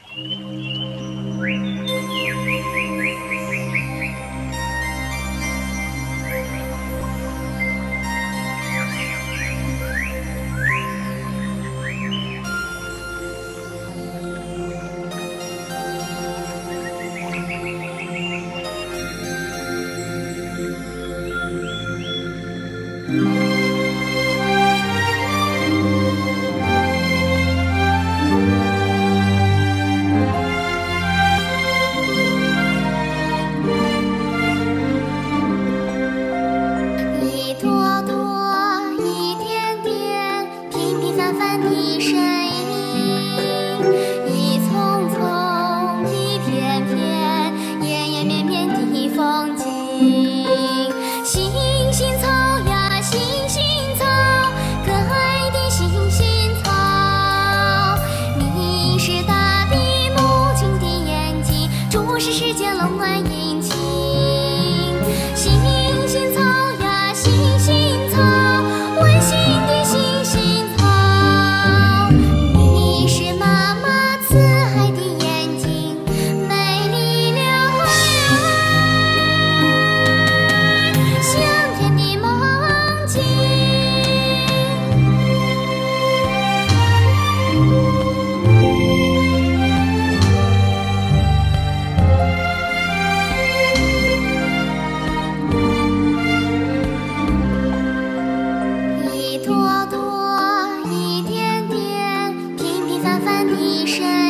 一朵朵，一点点，平平凡凡的身影；一丛丛，一片片，延延绵绵的风景。星星草呀，星星草，可爱的星星草。你是大地母亲的眼睛，注视世间冷暖阴晴。星星草呀，星星草，温馨的星星草。你是妈妈慈爱的眼睛，美丽了香甜的梦境。一朵朵，一点点，平平凡凡的身